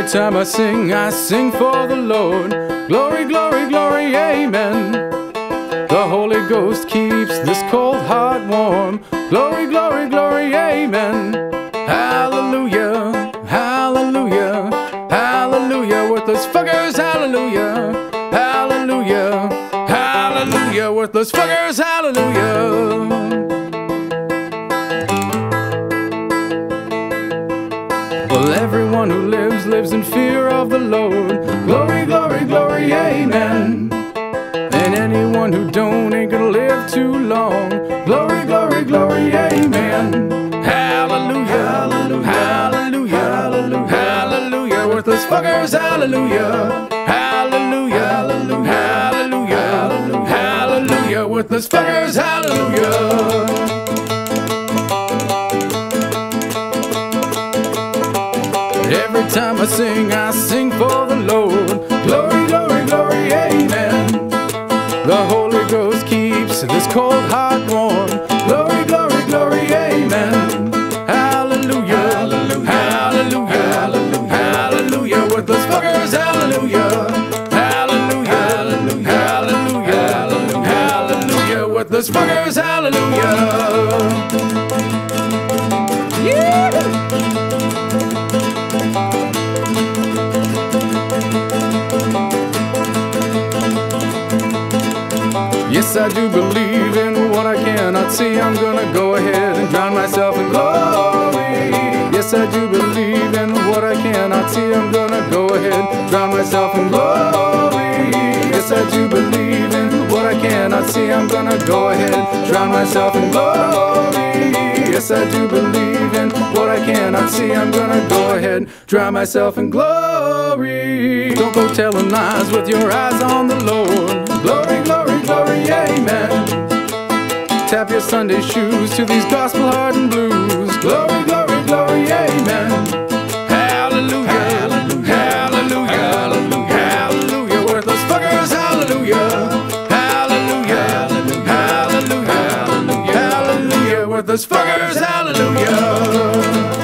Every time I sing for the Lord. Glory, glory, glory, amen. The Holy Ghost keeps this cold heart warm. Glory, glory, glory, amen. Hallelujah, hallelujah, hallelujah. Worthless fuckers, hallelujah, hallelujah, hallelujah. Worthless fuckers, hallelujah. Well, everyone who lives, lives in fear of the Lord. Glory, glory, glory, amen. And anyone who don't ain't gonna live too long. Glory, glory, glory, amen. Hallelujah, hallelujah, hallelujah, hallelujah, hallelujah. Worthless fuckers, hallelujah, hallelujah, hallelujah, hallelujah, hallelujah, hallelujah. Worthless fuckers, hallelujah. Every time I sing for the Lord. Glory, glory, glory, amen. The Holy Ghost keeps this cold heart warm. Glory, glory, glory, amen. Hallelujah, hallelujah, hallelujah, hallelujah, hallelujah. Worthless fuckers, hallelujah, hallelujah, hallelujah, hallelujah, hallelujah, hallelujah. Worthless fuckers, hallelujah. Yeah. Yes, I do believe in what I cannot see. I'm gonna go ahead and drown myself in glory. Yes, I do believe in what I cannot see. I'm gonna go ahead, drown myself in glory. Yes, I do believe in what I cannot see. I'm gonna go ahead, drown myself in glory. Yes, I do believe in what I cannot see. I'm gonna go ahead, drown myself in glory. Don't go telling lies with your eyes on the Lord. Glory, glory, glory, amen. Tap your Sunday shoes to these gospel hardened blues. Glory, glory, glory, amen. Hallelujah, hallelujah, hallelujah, hallelujah, hallelujah. Worthless fuckers, hallelujah, hallelujah, hallelujah, hallelujah, hallelujah, hallelujah. Worthless fuckers, hallelujah.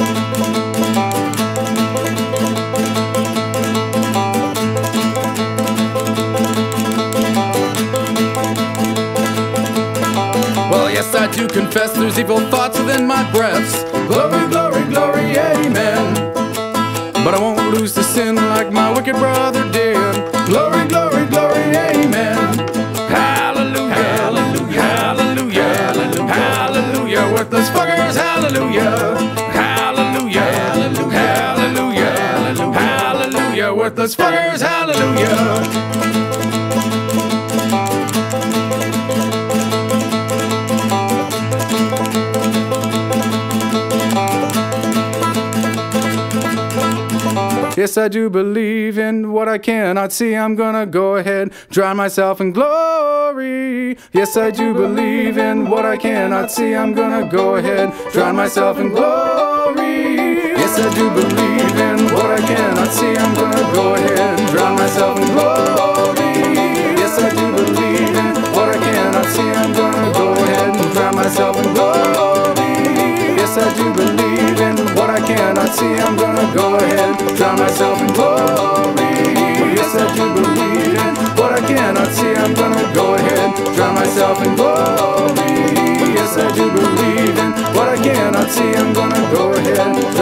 Yes, I do confess there's evil thoughts within my breaths. Glory, glory, glory, amen. But I won't lose to sin like my wicked brother did. Glory, glory, glory, amen. Hallelujah, hallelujah, hallelujah, hallelujah, hallelujah. Worthless fuckers, hallelujah, hallelujah, hallelujah, hallelujah, hallelujah, hallelujah. Worthless fuckers, hallelujah. Yes, I do believe in what I cannot see. I'm gonna go ahead, drown myself in glory. Yes, I do believe in what I cannot see. I'm gonna go ahead, drown myself in glory. Yes, I do believe in what I cannot see. I'm gonna go ahead, drown myself in glory. Yes, I do believe in what I cannot see. I'm gonna go ahead and drown myself in glory. Yes, I do believe in what I cannot see. I'm gonna go ahead, drown myself in glory. Yes, I do believe in what I cannot see. I'm gonna go ahead, drown myself in glory. Yes, I do believe in what I cannot see. I'm gonna go ahead,